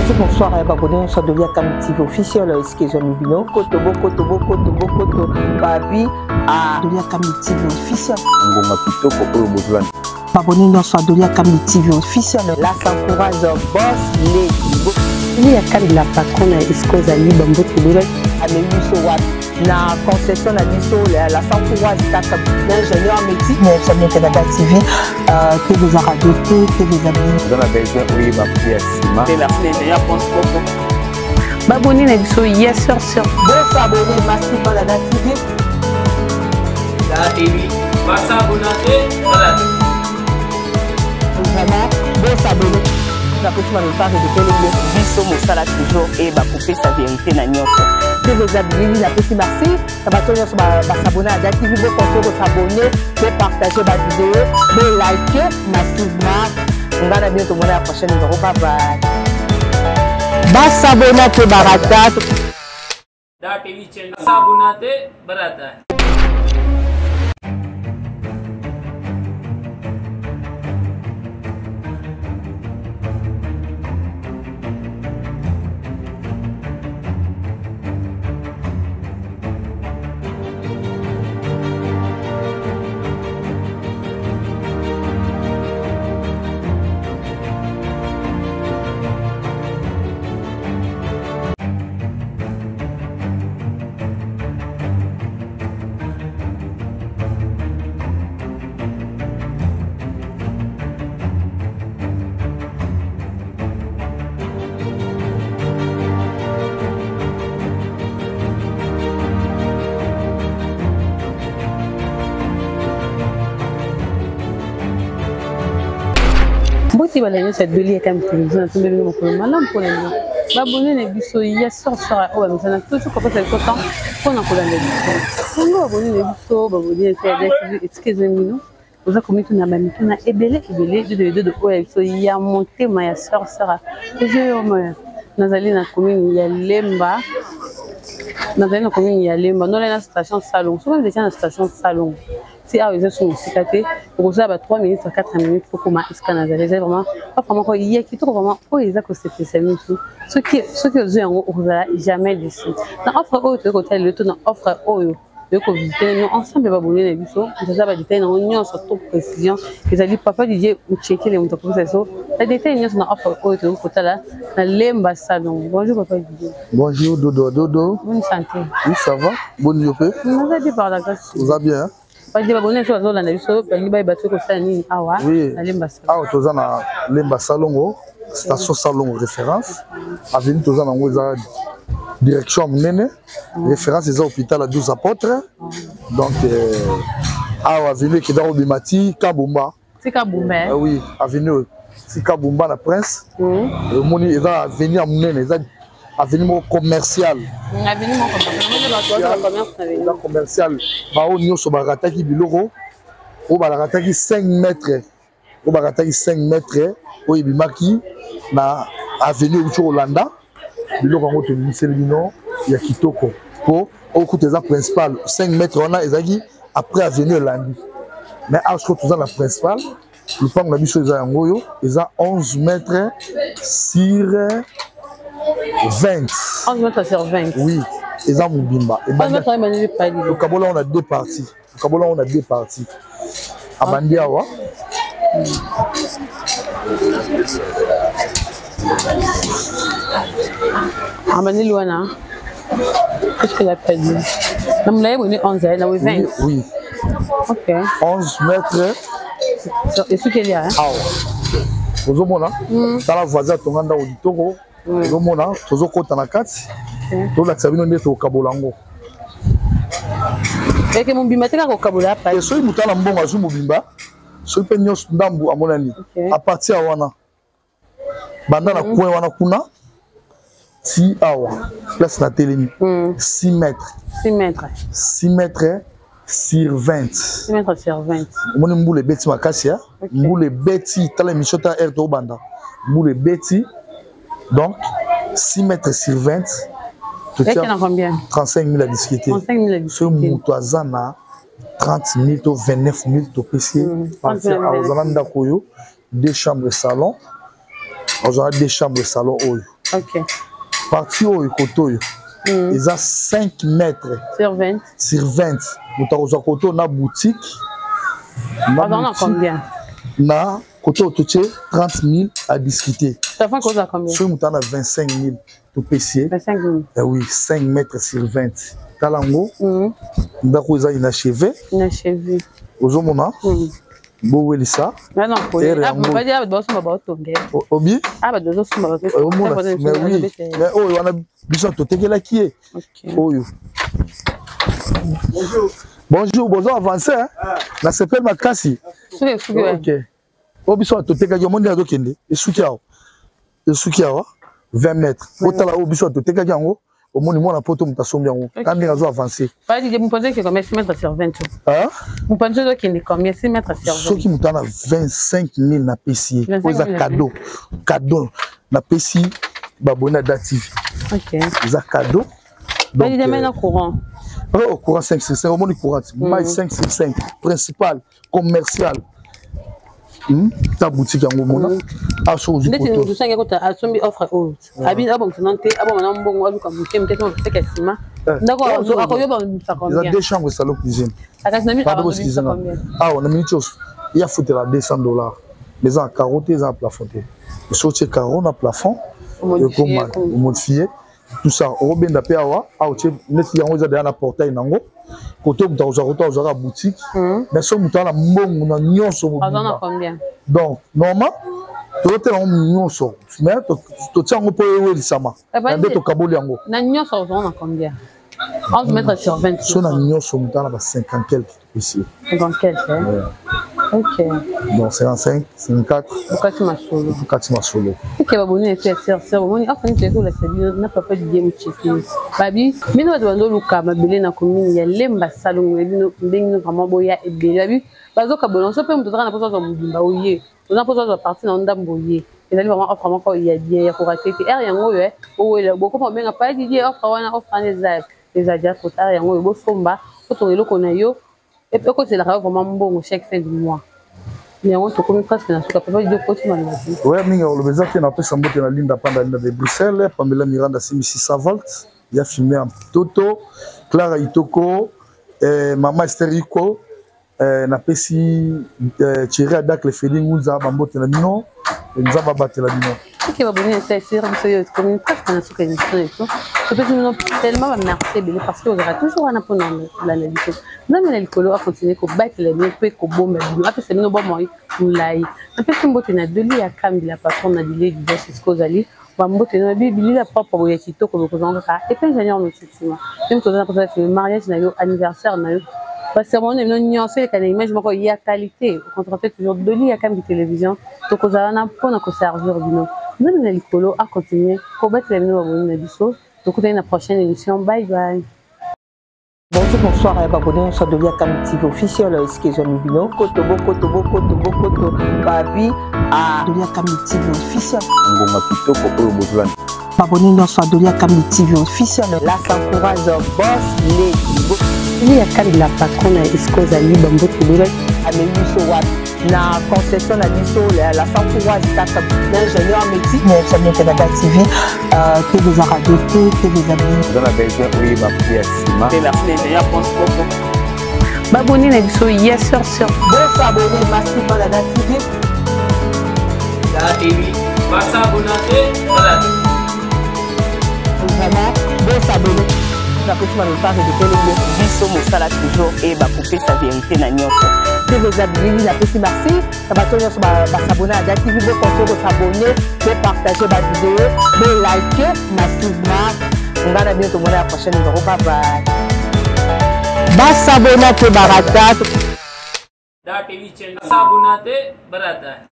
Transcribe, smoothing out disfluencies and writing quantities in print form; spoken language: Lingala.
Bonsoir, abonnez sur Dolia Kami TV officiel. Excusez nous koto babi à Dolia Kami TV officiel. Ngoma kitoko oyo bozwana. Abonnez sur Dolia Kami TV officiel. Là s'encourage boss lady. Il y a quand la patronne Escoza Liba Mbote Doula Ameluso Wat na concession na biso la s'encourage kaka l'ingénieur métier mais ça bien Canada TV TV Radio TV Zabini dans la besoin oui ma prière Sima et merci l'ingénieur pense beaucoup baboni na biso yes sur bon s'abonner massivement dans la TV la TV va s'abonner voilà vraiment bon s'abonner la possible de parler de télé biso mosala toujours et ba couper sa vérité na nyonso TV Zabini la possible merci ça va tenir sur s'abonner à la TV pour continuer de s'abonner pour partager ma vidéo pour liker massivement on va bientôt voir la prochaine vidéo bye bye ba s'abonner à Barata da TV channel s'abonner Barata Si vous avez cette belle comme télévision, vous avez mon problème. Madame pour les gens, abonnez les bisous. Il y a sort oh mais ça n'a tout ce qu'on peut faire content. On a collé les bisous. On abonnez les bisous, abonnez les excusez-moi. Vous avez commis tout na mamie, tout na ebele de ouais so il y a monté ma sœur Sarah. Et je moi nazali na commune ya Lemba. Nazali na commune ya Lemba. Non la station salon. Souvent déjà na station salon. Si ils sont cicatés, pour ça, 3 minutes à 4 minutes pour qu'on m'aille vraiment, pas vraiment quoi, il y a qui trouve vraiment, oh, ils ont que c'est spécialement ceux qui ont jamais déçu. Dans offre oh, tu côté le tout dans offre oh, de visiter nous ensemble abonnés les bisous, nous ça va détailler dans union sur toute précision, ils allaient papa DJ ou checker les montants comme ça, ça détaille union sur offre oh, tu côté là, dans l'ambassade. Bonjour papa DJ. Bonjour Dodo. Bonne santé. Oui ça va, bonne journée. Nous avons dit par la grâce. Vous allez bien? Pas de abonnés sur la zone de biso, bali bay battu ko sani awa na Lemba Salon. Ah toza na Lemba Salon, station Salon référence. Avenue toza na ngoza direction Munene, référence est à l'hôpital à 12 apôtres. Donc avenue qui dans Bimati Kabumba. C'est Kabumba. Oui, avenue c'est Kabumba la Prince. Le moni est à avenue Munene, avenue commercial. Avenue commercial. Bao nyonso barataki biloko. O barataki 5 mètres. O barataki 5 mètres. O ibimaki na avenue Ucho Hollanda. Biloko ngo to miseli bino ya kitoko. Po o kuteza principal 5 mètres on a ezaki après avenue Hollandi. Mais à ce que tout la principale, le pan na biso eza yango eza 11 mètres sur 20. 11 mètres sur 20. Oui, et ça Moubimba. Au Kabola, on a deux parties. Au Kabola, on a deux parties. À Bandiawa. À Manilouana. Qu'est-ce qu'elle a perdu? On a 11, elle a 20. Oui. Ok. 11 mètres. Et ce qu'il y a? Vous avez la voisin de Tonganda Auditoro. Vous avez toujours côté na kati. Tout la sabino ndeto au Kabolango. Et que mon bimba te ka Kabola pa. Et soy mutala mbonga zu mobimba. Soy pe nyos ndambu amonani. À partir à wana. Banda na coin wana kuna. Si awa. Place na telemi. 6 mètres. 6 mètres. 6 mètres sur 20. 6 mètres sur 20. Mon mboule beti makasi ya. Mboule beti tala émission ta RTO banda. Mboule beti. Donc 6 mètres sur 20. Et qu'il y en a combien? 35 000 à discuter. 35 000 à discuter. Ce moutouazana 30 000 ou 29 000 au PC. Parce que aux Ananda Koyo, 2 chambres salon. Aux Ananda 2 chambres salon. Ok. Parti au koto. Ils ont 5 mètres. Sur 20. Sur 20. Nous avons koto na boutique. Pardon, on a combien? Na koto au 30 000 à discuter. Ça fait quoi, combien? Sur nous avons 25 000 tout PC. 25 000. Oui, 5 mètres sur 20. Talango. Nous avons inachevé. Inachevé. Ozomona. Bon, ça. Mais non, pour les gens, on va dire que c'est un tomber. Obi? Ah, bah, deux autres sont mais oui. Mais oh, on a besoin de te là qui est. Oh, bonjour, bonjour, avancé. La s'appelle Makassi. Ok. Obi, soit te là, il y a un monde à Dokende. Et Soukiao. 20 mètres. Au-delà, Obi, soit te là, au moins, on a pas tout le temps quand on a avancé. Vous pensez que combien 6 mètres sur 20? Vous pensez qu'il est combien 6 mètres sur 20? Ceux qui ont 25 000 na PC, ils ont cadeau. Cadeau na PC, babona d'actif. Ok. Ils ont cadeau. Donc, il est au courant. Au courant 5 sur 5, au moins courant. Mais 5 sur 5, principal, commercial. Ta boutique en moment à chose du côté. Nous sommes à son offre haute. Abin abon nanté abon nan bon wabi comme kem peut-être c'est quasiment. D'accord, à quoi ça combien? Il y a 2 chambres salon cuisine. À 4000 pas de combien? Ah, on a mis chose. Il y a foutu là $200. Les en carottes, les en plafonné. Le sortir carreau na plafond. Le modifié. Tout ça, on bien d'appel à tu net yango za derrière la portail nango. Côté où tu as boutique, mais ce mouton la mon on a nyonso. Pardon, combien? Donc, normalement, tu as un nyonso. Mais tu tiens un peu où il s'ama. Et tu kaboli yango. Na nyonso on a combien? 11 mètres sur 20. Son a nyonso mouton la 50 quelques ici. 50 quelques. Ok. Donc 55, 54. Pourquoi tu m'as solo? Pourquoi tu m'as solo? Ok, baboni est ser. On a fait une la salle n'a pas de game checker. Babi, mais nous devons luka mabele na commune ya lemba salon bino ndenge vraiment boya et babi. Bazo kabolo so pe mutu na poso zo mudimba oye. On a poso zo parti na ndambo ye. Et là vraiment offre vraiment il y a bien pour rater er yango ye. O beaucoup pas bien pas dit offre wana offre les adia trop tard yango bo somba ko to eloko na yo. Et puis, c'est vraiment bon chaque fin du mois. Mais on te connaît presque dans ce cas. Papa, il doit continuer. Oui, mais le besoin qu'il a fait sa moto dans la ligne de Bruxelles, Pamela Miranda 6600 volts. Il a filmé un Toto, Clara Itoko, Maman Estérico, na pesi Thierry Adak le Félix Ouza, Bambote la Mino, et nous avons battu la Mino. Ok, va bonner un CSR, monsieur, comme une presque dans ce cas. Je peux nous tellement merci parce qu'il y aura toujours un apport dans l'analyse. Nous avons l'écolo à continuer à battre les miens, puis à bomber. Après, c'est nous, bon, moi, nous l'aïe. Après, c'est une beauté, na de lui à Cam, la patronne a dit, du Cisco Zali. Bambote na Bible, la propre pour y être comme vous en et puis, j'ai un autre système. Même quand on a fait le mariage, anniversaire, parce que mon nom nuancé quand l'image moi il y a qualité quand on fait toujours de lui à cam de télévision donc on a un point à servir du nom nous on est l'écolo à continuer pour battre les nouveaux abonnés du show donc on a une prochaine émission bye bye. Bonjour, bonsoir, abonnés sur Dolia Cam TV officiel, excusez Mibino, Koto, Babi, à Dolia Cam TV officiel. Abonnez-nous sur Dolia Cam TV officiel. Là, ça encourage boss, les il y a quand la patronne Cisco Zali, Bambo Toulouse, na concession na biso la s'encourage l'ingénieur métier mais ça me Canada TV TV Radio TV Abonnés dans la version oui ma prière Sima et merci l'ingénieur transport baboni na biso yes sur bon s'abonner merci Canada TV La TV va s'abonner voilà vraiment bon s'abonner na kusima mpaka de kelenge biso mosala toujours et ba couper sa vérité na nyonso TV Abonnés la pesi merci ça va tenir sur ba s'abonner à TV bo continuer de s'abonner de partager ba vidéo de liker massivement on va bientôt voir la prochaine vidéo bye bye ba s'abonner que barata Da TV channel s'abonner barata